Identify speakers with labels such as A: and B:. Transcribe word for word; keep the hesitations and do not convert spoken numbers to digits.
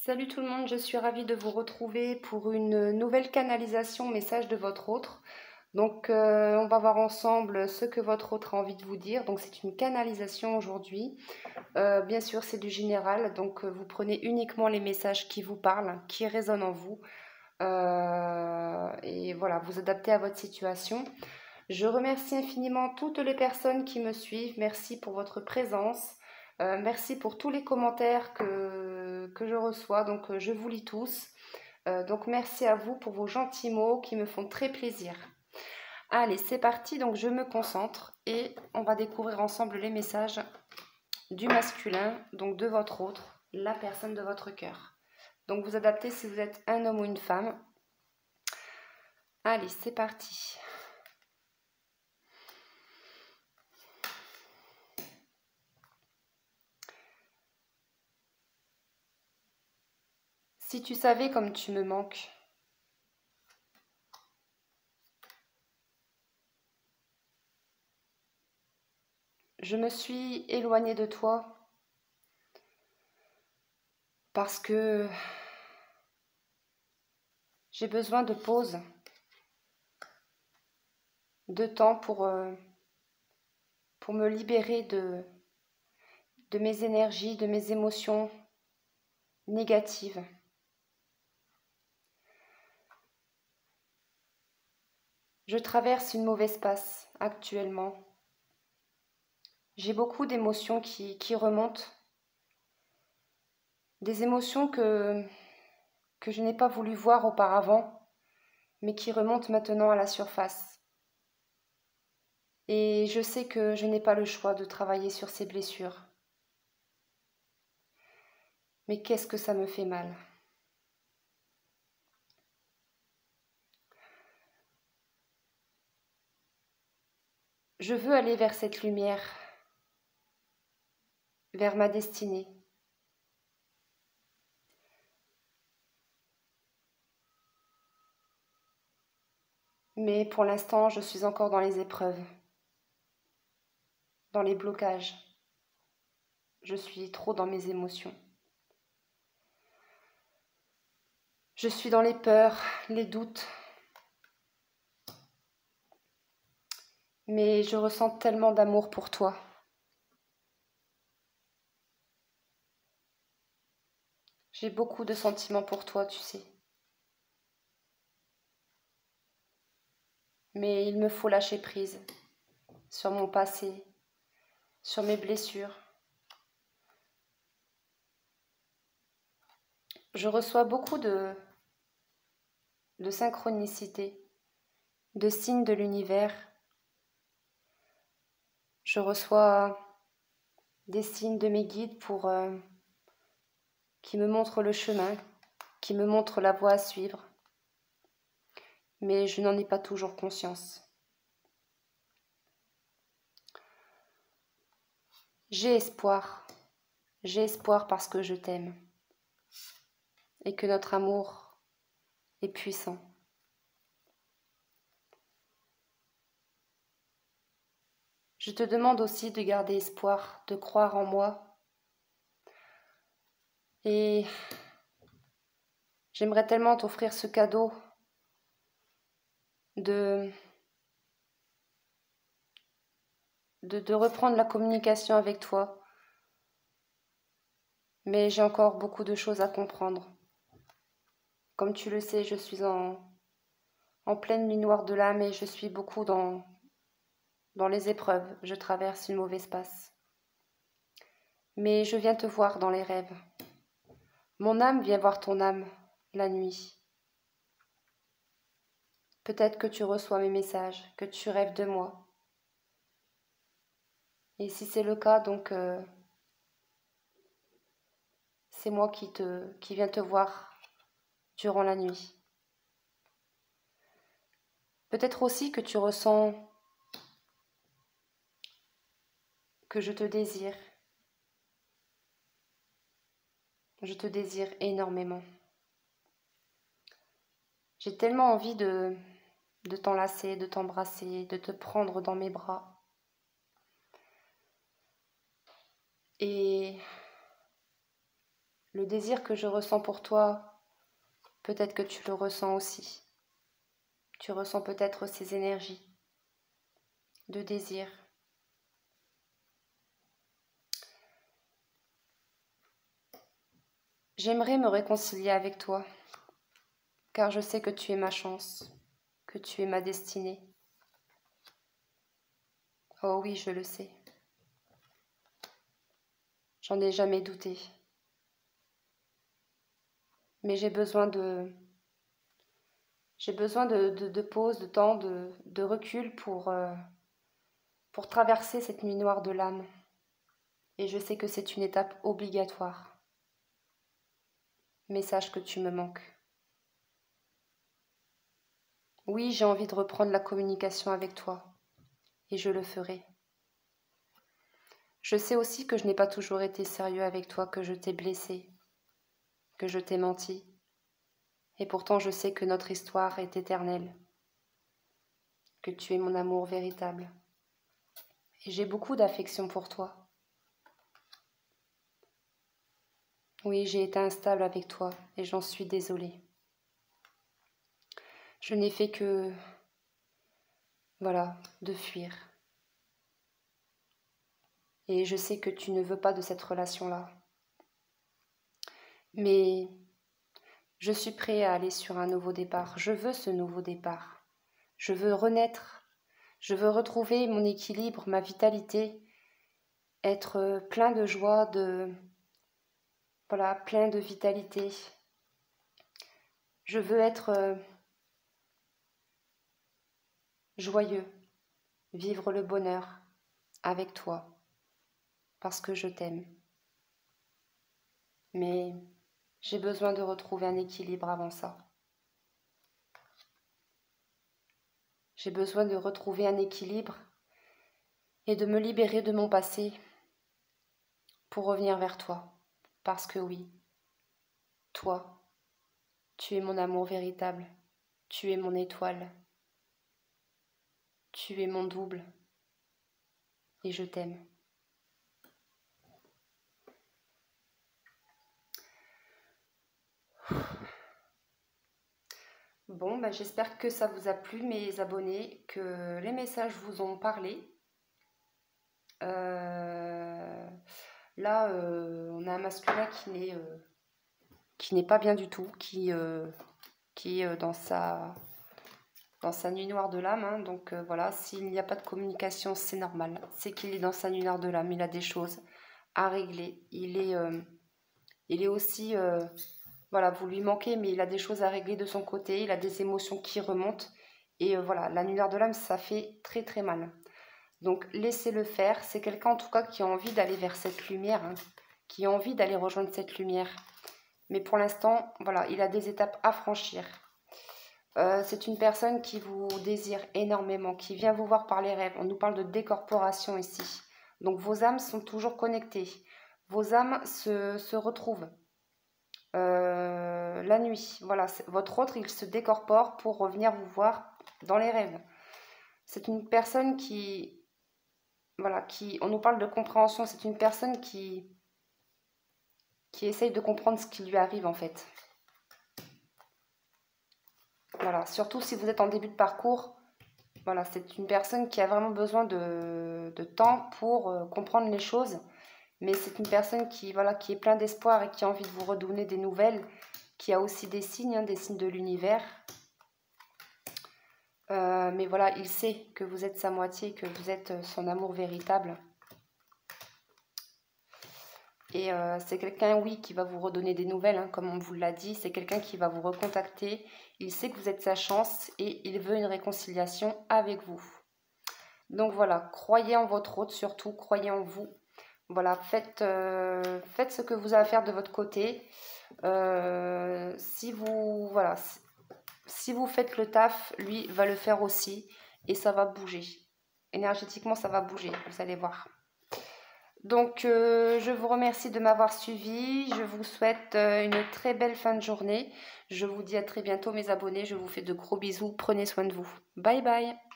A: Salut tout le monde, je suis ravie de vous retrouver pour une nouvelle canalisation message de votre autre. Donc euh, on va voir ensemble ce que votre autre a envie de vous dire. Donc c'est une canalisation aujourd'hui. Euh, bien sûr c'est du général, donc euh, vous prenez uniquement les messages qui vous parlent, qui résonnent en vous. Euh, et voilà, vous adaptez à votre situation. Je remercie infiniment toutes les personnes qui me suivent. Merci pour votre présence. Euh, merci pour tous les commentaires que, que je reçois. Donc, euh, je vous lis tous. Euh, donc, merci à vous pour vos gentils mots qui me font très plaisir. Allez, c'est parti. Donc, je me concentre et on va découvrir ensemble les messages du masculin, donc de votre autre, la personne de votre cœur. Donc, vous adaptez si vous êtes un homme ou une femme. Allez, c'est parti. Si tu savais comme tu me manques, je me suis éloignée de toi parce que j'ai besoin de pause, de temps pour, euh, pour me libérer de, de mes énergies, de mes émotions négatives. Je traverse une mauvaise passe actuellement. J'ai beaucoup d'émotions qui, qui remontent, des émotions que, que je n'ai pas voulu voir auparavant, mais qui remontent maintenant à la surface. Et je sais que je n'ai pas le choix de travailler sur ces blessures. Mais qu'est-ce que ça me fait mal. Je veux aller vers cette lumière, vers ma destinée. Mais pour l'instant, je suis encore dans les épreuves, dans les blocages. Je suis trop dans mes émotions. Je suis dans les peurs, les doutes. Mais je ressens tellement d'amour pour toi. J'ai beaucoup de sentiments pour toi, tu sais. Mais il me faut lâcher prise sur mon passé, sur mes blessures. Je reçois beaucoup de, de synchronicité, de signes de l'univers. Je reçois des signes de mes guides pour euh, qui me montrent le chemin, qui me montrent la voie à suivre. Mais je n'en ai pas toujours conscience. J'ai espoir. J'ai espoir parce que je t'aime et que notre amour est puissant. Je te demande aussi de garder espoir, de croire en moi. Et j'aimerais tellement t'offrir ce cadeau de, de, de reprendre la communication avec toi. Mais j'ai encore beaucoup de choses à comprendre. Comme tu le sais, je suis en, en pleine nuit noire de l'âme et je suis beaucoup dans, dans les épreuves. Je traverse une mauvaise passe. Mais je viens te voir dans les rêves. Mon âme vient voir ton âme la nuit. Peut-être que tu reçois mes messages, que tu rêves de moi. Et si c'est le cas, donc euh, c'est moi qui, te, qui viens te voir durant la nuit. Peut-être aussi que tu ressens que je te désire. Je te désire énormément. J'ai tellement envie de, de t'enlacer, de t'embrasser, de te prendre dans mes bras. Et Le désir que je ressens pour toi, peut-être que tu le ressens aussi. Tu ressens peut-être ces énergies de désir. J'aimerais me réconcilier avec toi, car je sais que tu es ma chance, que tu es ma destinée. Oh oui, je le sais. J'en ai jamais douté. Mais j'ai besoin de... J'ai besoin de, de, de pause, de temps, de, de recul pour, euh, pour traverser cette nuit noire de l'âme. Et je sais que c'est une étape obligatoire. Mais sache que tu me manques. Oui, j'ai envie de reprendre la communication avec toi. Et je le ferai. Je sais aussi que je n'ai pas toujours été sérieux avec toi, que je t'ai blessé, que je t'ai menti. Et pourtant je sais que notre histoire est éternelle, que tu es mon amour véritable. Et j'ai beaucoup d'affection pour toi. Oui, j'ai été instable avec toi et j'en suis désolée. Je n'ai fait que, voilà, de fuir. Et je sais que tu ne veux pas de cette relation-là. Mais je suis prêt à aller sur un nouveau départ. Je veux ce nouveau départ. Je veux renaître. Je veux retrouver mon équilibre, ma vitalité, être plein de joie, de... Voilà, plein de vitalité. Je veux être euh, joyeux, vivre le bonheur avec toi, parce que je t'aime. Mais j'ai besoin de retrouver un équilibre avant ça. J'ai besoin de retrouver un équilibre et de me libérer de mon passé pour revenir vers toi. Parce que oui, toi, tu es mon amour véritable, tu es mon étoile, tu es mon double et je t'aime. Bon, bah, j'espère que ça vous a plu, mes abonnés, que les messages vous ont parlé. Euh, là, euh, on a un masculin qui n'est euh, qui n'est pas bien du tout, qui, euh, qui est euh, dans sa, dans sa nuit noire de l'âme. Hein. Donc euh, voilà, s'il n'y a pas de communication, c'est normal. C'est qu'il est dans sa nuit noire de l'âme, il a des choses à régler. Il est, euh, il est aussi... Euh, Voilà, vous lui manquez, mais il a des choses à régler de son côté, il a des émotions qui remontent. Et euh, voilà, la nuit noire de l'âme, ça fait très très mal. Donc laissez-le faire. C'est quelqu'un en tout cas qui a envie d'aller vers cette lumière, hein, qui a envie d'aller rejoindre cette lumière. Mais pour l'instant, voilà, il a des étapes à franchir. Euh, c'est une personne qui vous désire énormément, qui vient vous voir par les rêves. On nous parle de décorporation ici. Donc vos âmes sont toujours connectées. Vos âmes se, se retrouvent. Euh, la nuit, voilà, votre autre il se décorpore pour revenir vous voir dans les rêves. C'est une personne qui, voilà, qui, on nous parle de compréhension, c'est une personne qui, qui essaye de comprendre ce qui lui arrive en fait. Voilà, surtout si vous êtes en début de parcours, voilà, c'est une personne qui a vraiment besoin de, de temps pour euh, comprendre les choses. Mais c'est une personne qui, voilà, qui est plein d'espoir et qui a envie de vous redonner des nouvelles, qui a aussi des signes, hein, des signes de l'univers. Euh, mais voilà, il sait que vous êtes sa moitié, que vous êtes son amour véritable. Et euh, c'est quelqu'un, oui, qui va vous redonner des nouvelles, hein, comme on vous l'a dit. C'est quelqu'un qui va vous recontacter. Il sait que vous êtes sa chance et il veut une réconciliation avec vous. Donc voilà, croyez en votre hôte surtout, croyez en vous. Voilà, faites, euh, faites ce que vous avez à faire de votre côté. Euh, si vous, voilà, si vous faites le taf, lui va le faire aussi. Et ça va bouger. Énergétiquement, ça va bouger, vous allez voir. Donc, euh, je vous remercie de m'avoir suivi. Je vous souhaite euh, une très belle fin de journée. Je vous dis à très bientôt, mes abonnés. Je vous fais de gros bisous. Prenez soin de vous. Bye bye.